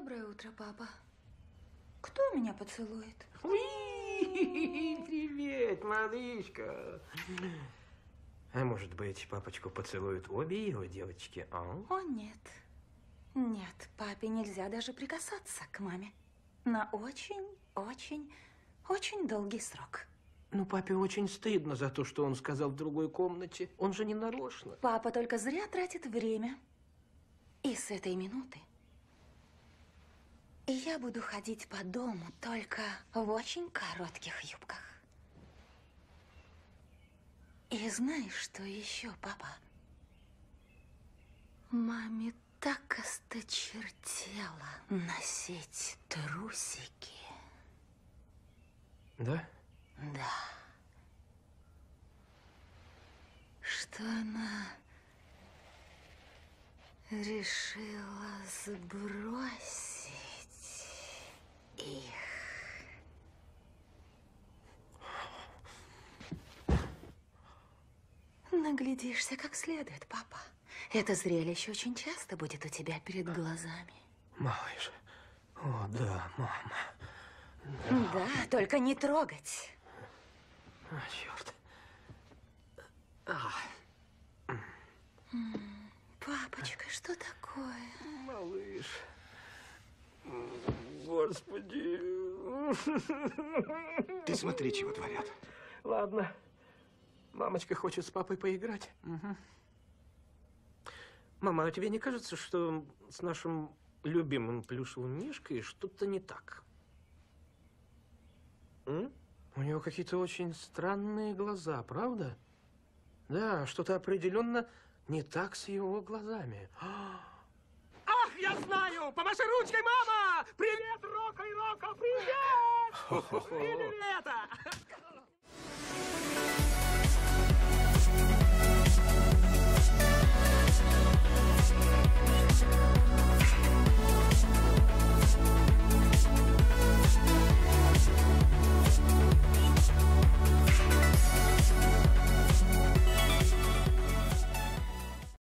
Доброе утро, папа. Кто меня поцелует? Привет, малышка. А может быть, папочку поцелуют обе его девочки, а? О, нет. Нет, папе нельзя даже прикасаться к маме. На очень долгий срок. Ну, папе очень стыдно за то, что он сказал в другой комнате. Он же не нарочно. Папа только зря тратит время. И с этой минуты я буду ходить по дому только в очень коротких юбках. И знаешь, что еще, папа? Маме так осточертело носить трусики. Да? Да. Что она решила сбросить их. Наглядишься как следует, папа. Это зрелище очень часто будет у тебя перед глазами. Малыш. О, да, мама. Да, только не трогать. А, черт. Папочка, что такое? Малыш. Господи. Ты смотри, чего творят. Ладно. Мамочка хочет с папой поиграть. Угу. Мама, а тебе не кажется, что с нашим любимым плюшевым мишкой что-то не так? У него какие-то очень странные глаза, правда? Да, что-то определенно не так с его глазами. Ах, я знаю! Помаши ручкой, мама! Привет, Рока и Рока! Привет! Или это?